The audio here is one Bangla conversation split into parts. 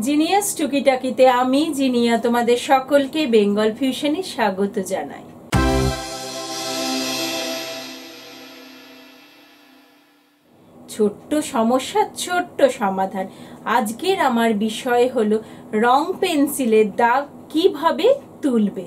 জিনিয়াস টুকিটাকিতে আমি জিনিয়া তোমাদের সকলকে বেঙ্গল ফিউশনে স্বাগত জানাই। ছোট্ট সমস্যা ছোট্ট সমাধান। আজকের আমার বিষয় হলো রং পেন্সিলের দাগ কিভাবে তুলবে।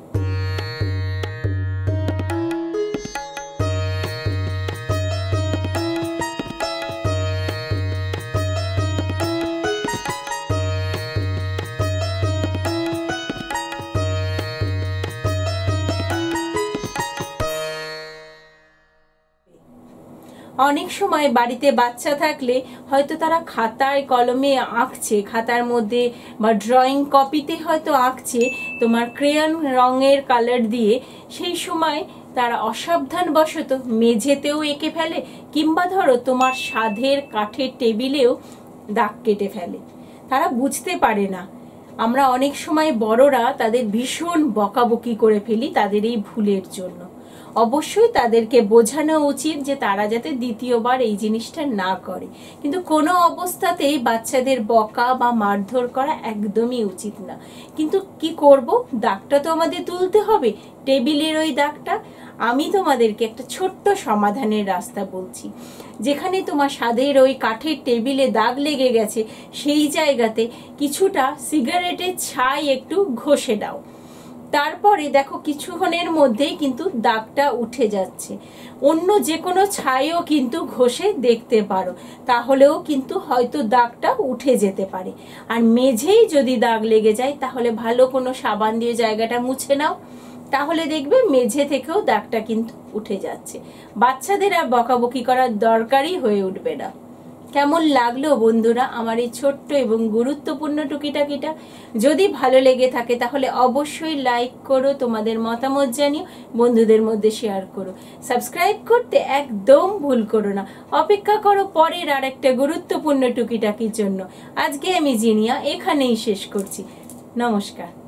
অনেক সময় বাড়িতে বাচ্চা থাকলে হয়তো তারা খাতায় কলমে আঁকছে, খাতার মধ্যে বা ড্রয়িং কপিতে হয়তো আঁকছে তোমার ক্রেয়ন রঙের কালার দিয়ে। সেই সময় তারা অসাবধানবশত মেঝেতেও এঁকে ফেলে, কিংবা ধরো তোমার সাধের কাঠের টেবিলেও দাগ কেটে ফেলে। তারা বুঝতে পারে না। আমরা অনেক সময় বড়রা তাদের ভীষণ বকাবকি করে ফেলি তাদের এই ভুলের জন্য। অবশ্যই তাদেরকে বোঝানো উচিত যে তারা যাতে দ্বিতীয়বার এই জিনিসটা না করে, কিন্তু কোনো অবস্থাতেই বাচ্চাদের বকা বা মারধর করা একদমই উচিত না। কিন্তু কি করব, দাগটা তো আমাদের তুলতে হবে, টেবিলের ওই দাগটা। আমি তোমাদেরকে একটা ছোট্ট সমাধানের রাস্তা বলছি। যেখানে তোমার স্বাদের ওই কাঠের টেবিলে দাগ লেগে গেছে, সেই জায়গাতে কিছুটা সিগারেটের ছাই একটু ঘষে দাও। তারপরে দেখো কিছুক্ষণের মধ্যেই কিন্তু দাগটা উঠে যাচ্ছে। অন্য যে কোনো ছাইও কিন্তু ঘষে দেখতে পারো, তাহলেও কিন্তু হয়তো দাগটা উঠে যেতে পারে। আর মেঝেই যদি দাগ লেগে যায় তাহলে ভালো কোনো সাবান দিয়ে জায়গাটা মুছে নাও, তাহলে দেখবে মেঝে থেকেও দাগটা কিন্তু উঠে যাচ্ছে। বাচ্চাদের আর বকাবকি করার দরকারই হয়ে উঠবে না। কেমন লাগলো বন্ধুরা আমার এই ছোট্ট এবং গুরুত্বপূর্ণ টুকিটাকিটা? যদি ভালো লেগে থাকে তাহলে অবশ্যই লাইক করো, তোমাদের মতামত জানিও, বন্ধুদের মধ্যে শেয়ার করো। সাবস্ক্রাইব করতে একদম ভুল করো না। অপেক্ষা করো পরের আর একটা গুরুত্বপূর্ণ টুকিটাকির জন্য। আজকে আমি জিনিয়া এখানেই শেষ করছি। নমস্কার।